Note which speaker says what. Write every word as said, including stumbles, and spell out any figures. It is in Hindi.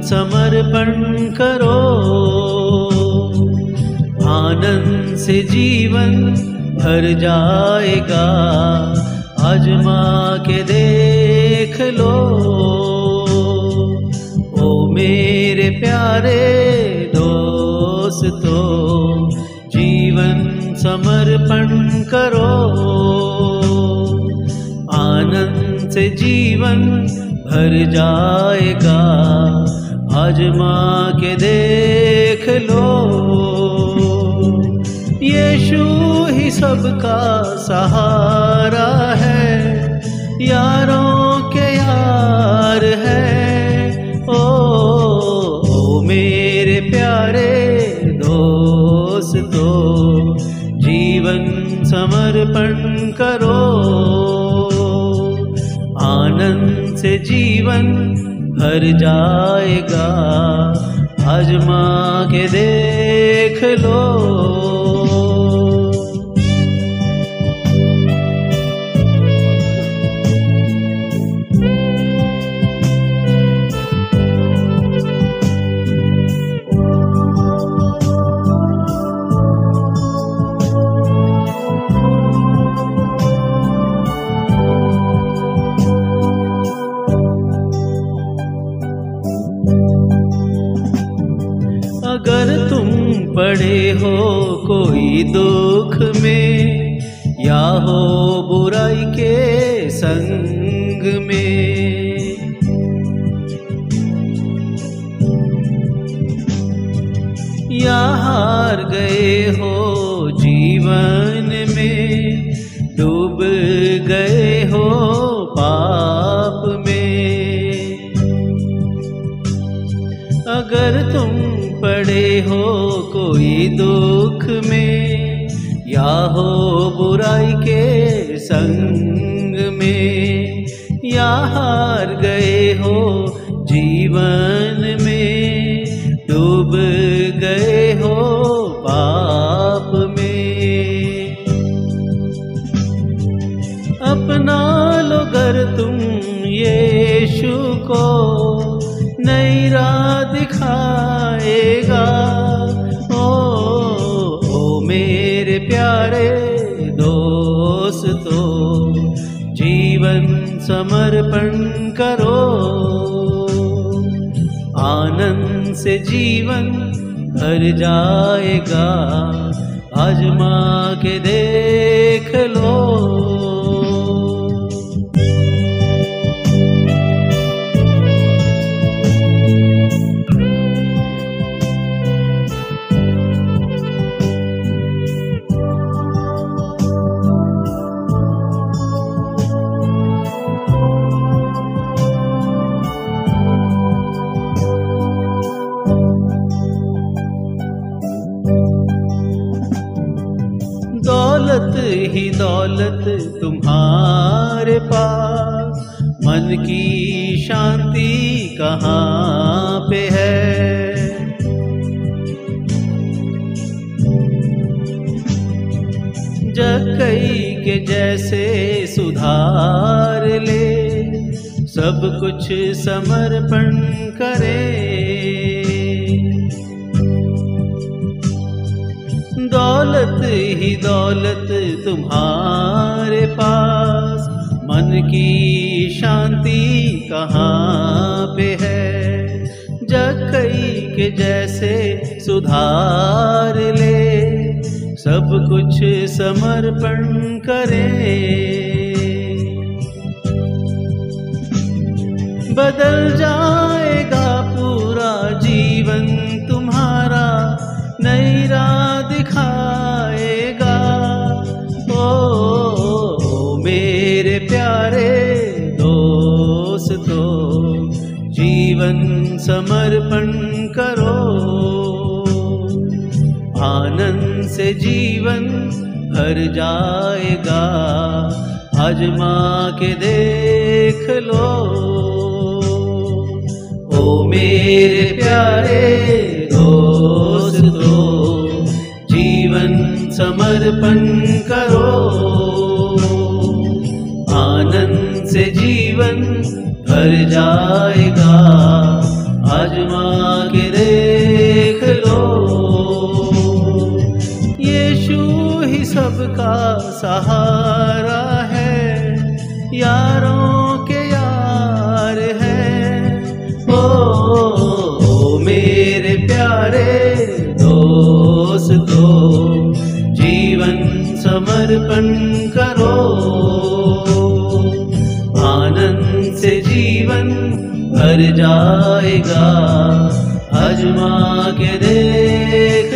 Speaker 1: समर्पण करो। आनंद से जीवन भर जाएगा, आजमा के देख लो। ओ मेरे प्यारे दोस्तों, जीवन समर्पण करो। आनंद से जीवन भर जाएगा, आजमा के देख लो। यीशु ही सबका सहारा है, यारों के यार है। ओ, ओ मेरे प्यारे दोस्तों, जीवन समर्पण करो। आनंद से जीवन भर जाएगा, आजमा के देख लो। अगर तुम पड़े हो कोई दुख में, या हो बुराई के संग में, या हार गए हो जीवन में, डूब गए हो पाप में। अगर तुम पड़े हो कोई दुख में, या हो बुराई के संग में, या हार गए हो जीवन में, डूब गए हो पाप में। अपना लो गर तुम यीशु को, नई राह दिखाएगा। ओ, ओ मेरे प्यारे दोस्तों, जीवन समर्पण करो। आनंद से जीवन भर जाएगा, आजमा के देख लो। दौलत ही दौलत तुम्हारे पास, मन की शांति कहाँ पे है। जक्कई के जैसे सुधार ले, सब कुछ समर्पण करे। दौलत ही दौलत तुम्हारे पास, मन की शांति कहाँ पे है। जक्कई के जैसे सुधार ले, सब कुछ समर्पण करे। बदल जाएगा पूरा जीवन तुम्हारा, नई राह दिखाएगा। ओ, ओ मेरे प्यारे दोस्तों, जीवन समर्पण करो। आनंद से जीवन भर जाएगा, आजमा के देख लो। ओ मेरे प्यारे दोस्तों, जीवन समर्पण करो। आनंद से जीवन भर जाएगा, आजमा के देख लो। यीशु ही सबका सहारा है, यारों के यार है। ओ, ओ मेरे प्यारे दोस्तों, जीवन समर्पण करो। आनंद से जीवन भर जाएगा, आजमा के देख